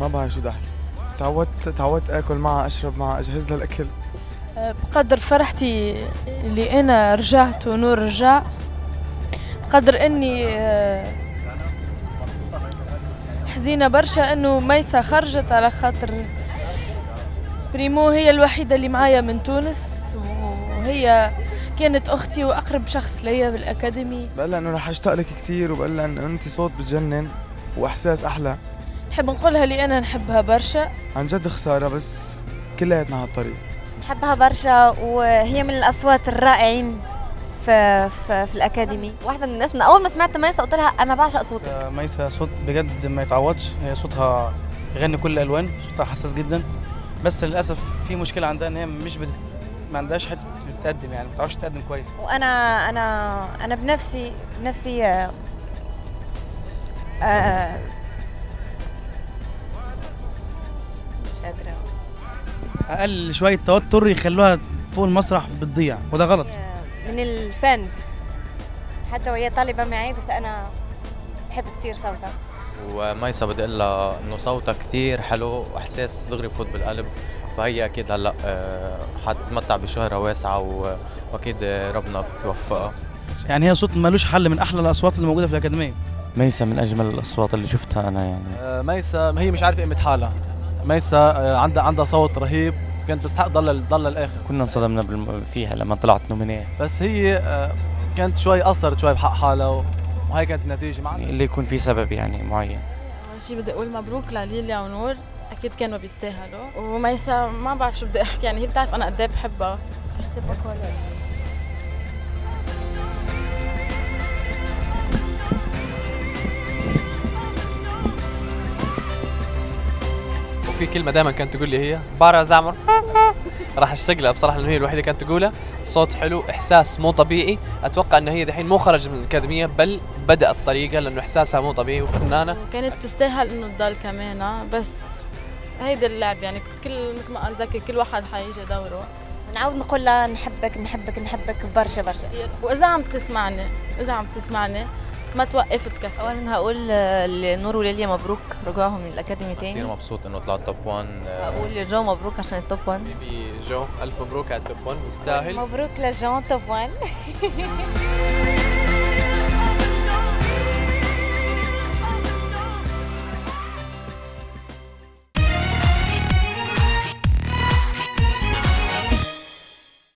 ما بعرف شو بدي احكي. تعودت اكل معها، اشرب معها، اجهز لها الاكل. بقدر فرحتي اللي انا رجعت ونور رجع، بقدر اني حزينة برشا انه ميسة خرجت، على خاطر بريمو هي الوحيدة اللي معايا من تونس، وهي كانت اختي واقرب شخص ليا بالاكاديمي. بقول لها انه رح اشتاق لك كثير، وبقول لها انه انت صوت بتجنن واحساس احلى. نحب نقولها اللي انا نحبها برشا. عن جد خسارة بس كلياتنا هالطريق. نحبها برشا، وهي من الاصوات الرائعين في الاكاديمي. واحده من الناس من اول ما سمعت ميسة قلت لها انا بعشق صوتك. ميسة صوت بجد ما يتعوضش، هي صوتها يغني كل الالوان، صوتها حساس جدا. بس للاسف في مشكله عندها ان هي ما عندهاش حته تقدم، يعني ما بتعرفش تقدم كويس. وانا بنفسي مش قادره. اقل شويه توتر يخلوها فوق المسرح بتضيع، وده غلط. من الفانز حتى وهي طالبه معي، بس انا بحب كثير صوتها. وميسة بدي اقول لها انه صوتها كثير حلو واحساس دغري بفوت بالقلب، فهي اكيد هلا حتتمتع بشهرة واسعة، واكيد ربنا بيوفقها. يعني هي صوت مالوش حل، من احلى الاصوات اللي موجوده في الاكاديميه. ميسة من اجمل الاصوات اللي شفتها انا يعني. ميسة هي مش عارفه قيمه حالها. ميسة عندها صوت رهيب، كانت تستحق ضل الاخر. كنا انصدمنا فيها لما طلعت نومينيه، بس هي كانت قصرت شوي بحق حالها، وهي كانت النتيجه معنا. اللي يكون في سبب يعني معين. اول شيء بدي اقول مبروك لليليا ونور، اكيد كانوا بيستاهلوا. وميسة ما بعرف شو بدي احكي، يعني هي بتعرف انا قد ايه بحبها. وفي كلمه دائما كانت تقول لي هي بارا زعمر راح اشتاق لها بصراحه، لانه هي الوحيده كانت تقولها. صوت حلو، احساس مو طبيعي. اتوقع انه هي دحين مو خرجت من الاكاديميه، بل بدات طريقها، لانه احساسها مو طبيعي وفنانه. كانت تستاهل انه تضل كمان، بس هيدا اللعب، يعني مثل ما قال زكي، كل واحد حيجي دوره. بنعود نقول لها نحبك نحبك نحبك برشا برشا. واذا عم تسمعني ما توقف تكفي. اولا هقول لنور وليليا مبروك رجوعهم من الاكاديمي تاني. كثير مبسوط انه طلعت توب 1. هقول لجو مبروك عشان التوب 1. بيبي جو الف مبروك على التوب 1، يستاهل. مبروك لجون توب 1.